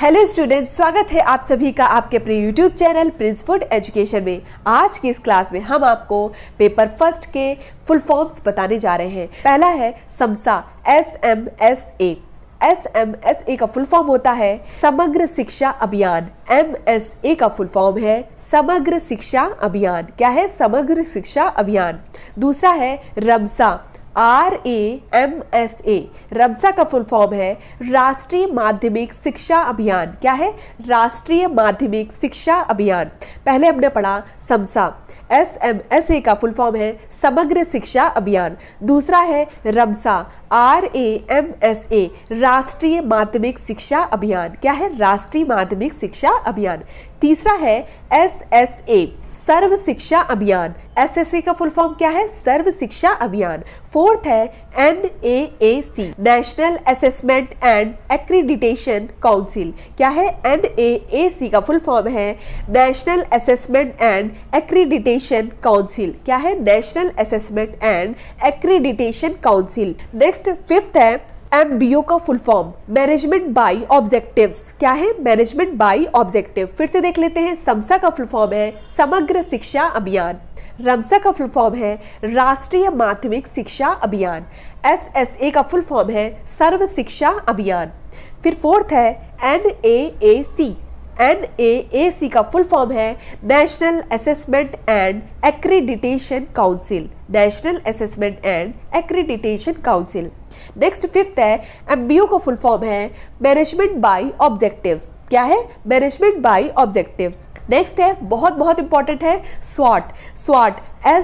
Hello students, स्वागत है आप सभी का आपके अपने YouTube channel Prince food education में। आज की इस क्लास में हम आपको पेपर फर्स्ट के फुल फॉर्म्स बताने जा रहे हैं। पहला है समसा, SMSA। SMSA का फुल फॉर्म होता है समग्र शिक्षा अभियान। MSA का फुल फॉर्म है समग्र शिक्षा अभियान। क्या है? समग्र शिक्षा अभियान। दूसरा है रमसा, RAMSA। रमसा का फुल फॉर्म है राष्ट्रीय माध्यमिक शिक्षा अभियान। क्या है? राष्ट्रीय माध्यमिक शिक्षा अभियान। पहले हमने पढ़ा समसा, SMSA का फुल फॉर्म है समग्र शिक्षा अभियान। दूसरा है रमसा, RAMSA, राष्ट्रीय माध्यमिक शिक्षा अभियान। क्या है? राष्ट्रीय माध्यमिक शिक्षा अभियान। तीसरा है SSA, सर्व शिक्षा अभियान। SSA का फुल फॉर्म क्या है? सर्व शिक्षा अभियान। फोर्थ है NAAC, national assessment and accreditation council. क्या है? NAAC का फुल फॉर्म है national assessment and accreditation council. क्या है? National assessment and accreditation council. Next fifth है MBO का full form management by objectives. क्या है? Management by objective. फिर से देख लेते हैं। समसा का फुल फॉर्म है समग्र शिक्षा अभियान। रमसा का फुल फॉर्म है राष्ट्रीय माध्यमिक शिक्षा अभियान। SSA का फुल फॉर्म है सर्व शिक्षा अभियान। फिर फोर्थ है NAAC। NAAC का फुल फॉर्म है national assessment and accreditation council. National assessment and accreditation council. Next fifth है MBO का फुल फॉर्म है मैनेजमेंट बाय ऑब्जेक्टिव्स। क्या है? Management by objectives. नेक्स्ट है बहुत इंपॉर्टेंट है SWOT। SWOT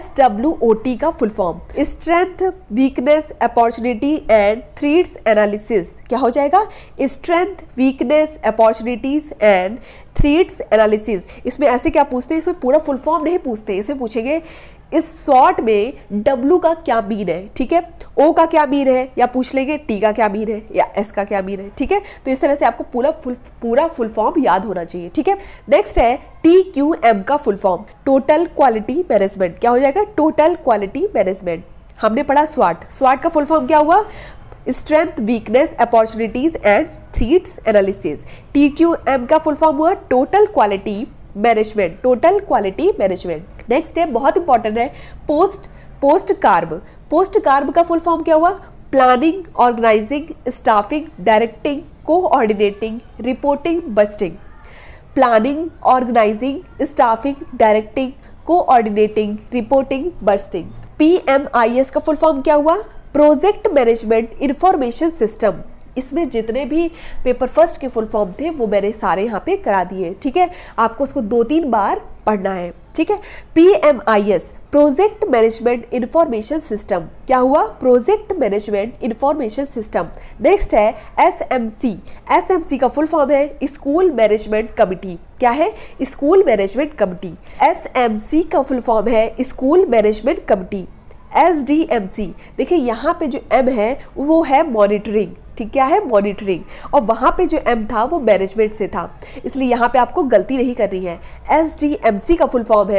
SWOT का full form strength, weakness, opportunity and threats analysis. क्या हो जाएगा? Strength, weakness, opportunities and threats analysis. इसमें ऐसे क्या पूछते हैं? इसमें पूरा फुल फॉर्म नहीं पूछते, इसमें पूछेंगे इस SWOT में W का क्या मीन है, ठीक है, O का क्या मीन है, या पूछ लेंगे T का क्या मीन है या S का क्या मीन है। ठीक है, तो इस तरह से आपको पूरा फुल फॉर्म याद होना चाहिए। ठीक है, नेक्स्ट है TQM का full form total quality management. क्या हो जाएगा? Total quality management. हमने पढ़ा SWOT का फुल फॉर्म क्या हुआ? Strength, weakness, opportunities and threats analysis. TQM का फुल फॉर्म हुआ total quality management. Total quality management. Next है बहुत इंपॉर्टेंट है पोस्ट कार्ब का फुल फॉर्म क्या हुआ? Planning, organising, staffing, directing, coordinating, reporting, budgeting. Planning, organising, staffing, directing, coordinating, reporting, budgeting. PMIS का full form क्या हुआ? Project management information system. इसमें जितने भी पेपर फर्स्ट के फुल फॉर्म थे वो मैंने सारे यहाँ पे करा दिए। ठीक है, आपको उसको 2-3 बार पढ़ना है। ठीक है, PMIS project management information system. क्या हुआ? Project management information system. Next है SMC का फुल फॉर्म है स्कूल मैनेजमेंट कमिटी। क्या है? School management committee. SMC का फुल फॉर्म है स्कूल मैनेजमेंट कमिटी। SDMC, देखिए यहाँ पे जो M है वो है मॉनिटरिंग। ठीक, क्या है? मॉनिटरिंग। और वहाँ पे जो M था वो मैनेजमेंट से था, इसलिए यहाँ पे आपको गलती नहीं करनी है। SDMC का फुल फॉर्म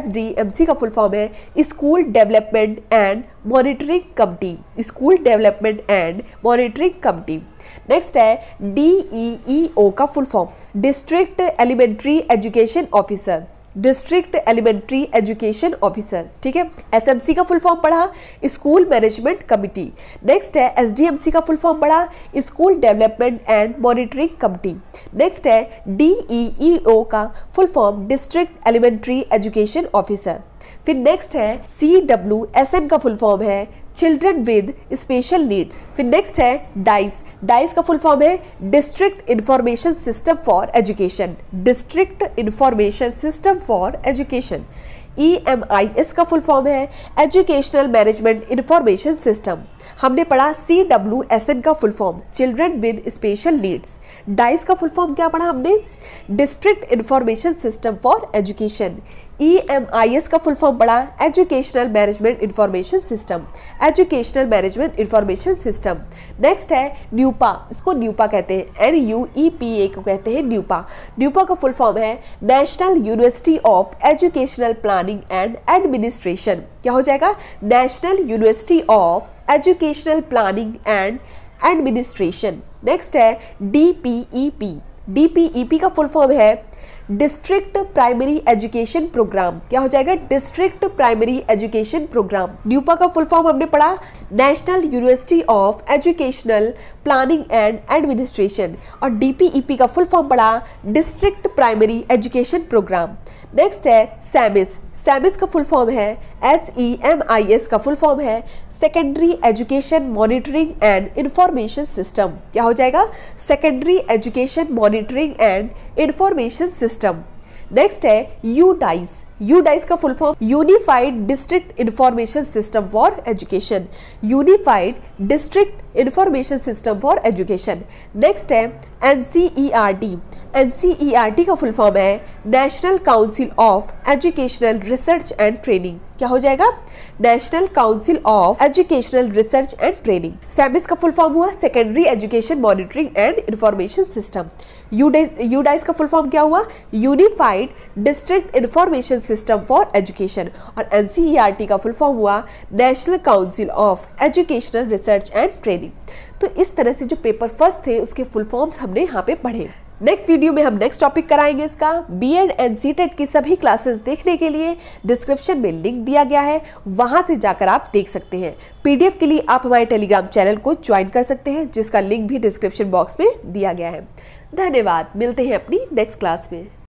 है school development and monitoring committee. School development and monitoring committee. Next है DEEO का full form district elementary education officer. District elementary education officer. ठीक है, SMC का फुल फॉर्म पढ़ा स्कूल मैनेजमेंट कमिटी। नेक्स्ट है SDMC का full form पढ़ा school development and monitoring committee. Next है DEEO का full form district elementary education officer. फिर नेक्स्ट है CWSN का फुल फॉर्म है चिल्ड्रन विद स्पेशल नीड्स। फिर नेक्स्ट है डाइस का फुल फॉर्म है district information system for education. District information system for education. EMIS का फुल फॉर्म है एजुकेशनल मैनेजमेंट इंफॉर्मेशन सिस्टम। हमने पढ़ा CWSN का full form children with special needs. DISE का फुल फॉर्म क्या पढ़ा हमने? District information system for education. EMIS का फुल फॉर्म पढ़ा educational management information system. Educational management information system. Next है न्यूपा, इसको न्यूपा कहते हैं, NUEPA को कहते हैं न्यूपा। न्यूपा का फुल फॉर्म है national university of educational planning and administration. क्या हो जाएगा? National university of educational planning and administration. Next है DPEP, DPEP का फुल फॉर्म है डिस्ट्रिक्ट प्राइमरी एजुकेशन प्रोग्राम। क्या हो जाएगा? District primary education programme. NUEPA का फुल फॉर्म हमने पढ़ा national university of educational planning and administration, और DPEP का फुल फॉर्म पढ़ा district primary education programme. Next है सैमिस। सैमिस का फुल फॉर्म है SEMIS का फुल फॉर्म है secondary education monitoring and information system. क्या हो जाएगा? Secondary education monitoring and information system. Next है यूडाइस। यूडाइस का full form unified district information system for education. Unified district information system for education. Next है NCERT। NCERT का full form है national council of educational research and training. क्या हो जाएगा? National council of educational research and training. SEMIS का full form हुआ secondary education monitoring and information system. UDISE का full form क्या हुआ? Unified district information system for education. और NCERT का फुल फॉर्म हुआ national council of educational research and training. तो इस तरह से जो पेपर फर्स्ट थे उसके फुल फॉर्म्स हमने यहाँ पे पढ़े। नेक्स्ट वीडियो में हम नेक्स्ट टॉपिक कराएंगे इसका। BEd एंड CTET की सभी क्लासेस देखने के लिए डिस्क्रिप्शन में लिंक दिया गया है, वहां से जाकर आप देख सकते हैं। PDF के लिए आप हमारे टेलीग्राम चैनल को ज्वाइन कर सकते हैं, जिसका लिंक भी डिस्क्रिप्शन बॉक्स में दिया गया है। धन्यवाद, मिलते हैं अपनी नेक्स्ट क्लास में।